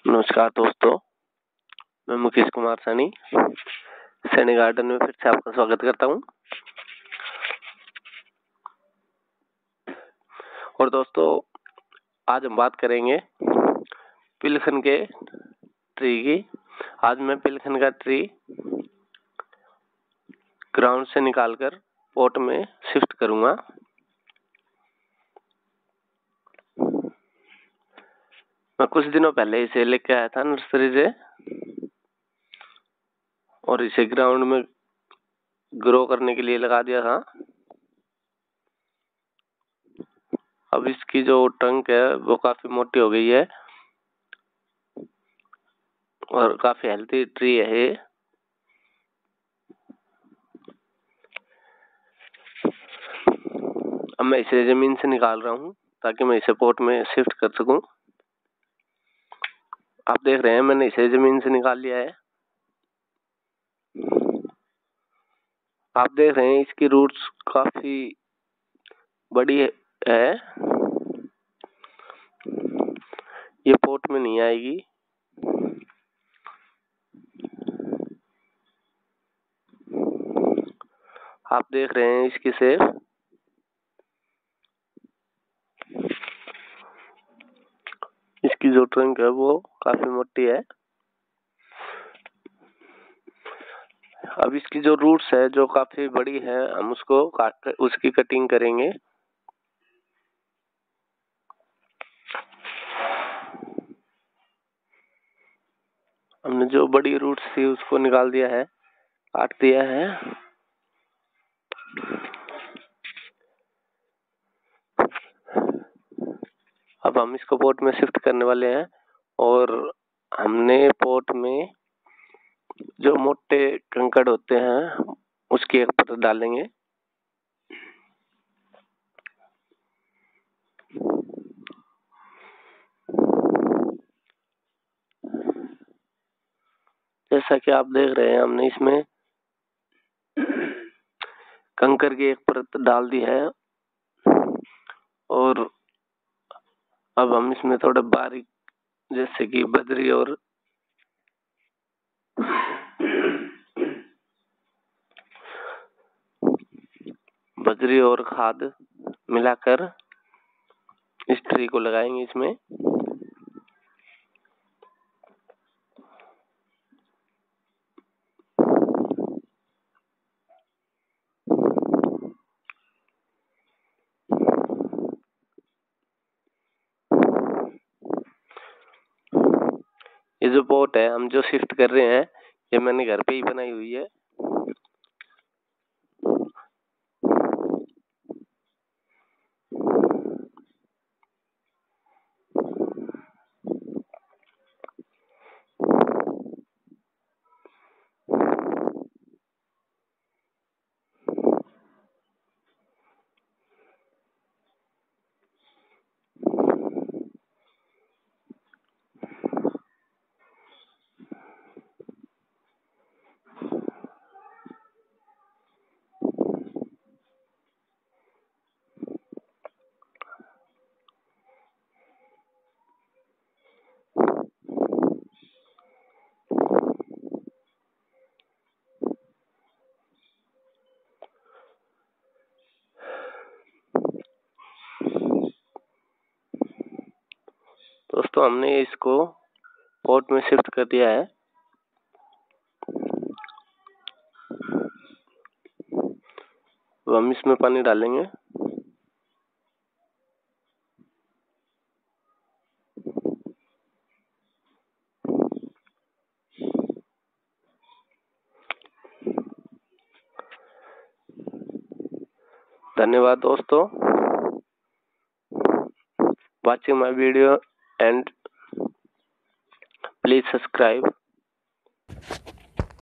नमस्कार दोस्तों, मैं मुकेश कुमार सैनी सैनी गार्डन में फिर से आपका स्वागत करता हूँ। और दोस्तों, आज हम बात करेंगे पिलखन के ट्री की। आज मैं पिलखन का ट्री ग्राउंड से निकालकर पॉट में शिफ्ट करूँगा। मैं कुछ दिनों पहले इसे लेके आया था नर्सरी से और इसे ग्राउंड में ग्रो करने के लिए लगा दिया था। अब इसकी जो ट्रंक है वो काफी मोटी हो गई है और काफी हेल्थी ट्री है ये। अब मैं इसे जमीन से निकाल रहा हूँ ताकि मैं इसे पॉट में शिफ्ट कर सकूं। आप देख रहे हैं मैंने इसे जमीन से निकाल लिया है। आप देख रहे हैं इसकी रूट्स काफी बड़ी है। ये पॉट में नहीं आएगी। आप देख रहे हैं इसकी शेप। इसकी जो ट्रंक है वो काफी मोटी है। अब इसकी जो रूट्स है जो काफी बड़ी है, हम उसको काट कर उसकी कटिंग करेंगे। हमने जो बड़ी रूट्स थी उसको निकाल दिया है, काट दिया है। अब हम इसको पॉट में शिफ्ट करने वाले हैं और हमने पॉट में जो मोटे कंकड़ होते हैं उसकी एक परत डालेंगे। जैसा कि आप देख रहे हैं हमने इसमें कंकड़ की एक परत डाल दी है और अब हम इसमें थोड़ा बारीक जैसे कि बजरी और खाद मिलाकर इस ट्री को लगाएंगे इसमें। ये जो पॉट है हम जो शिफ्ट कर रहे हैं ये मैंने घर पे ही बनाई हुई है। दोस्तों, हमने इसको पॉट में शिफ्ट कर दिया है। तो हम इसमें पानी डालेंगे। धन्यवाद दोस्तों, watching my video and please subscribe.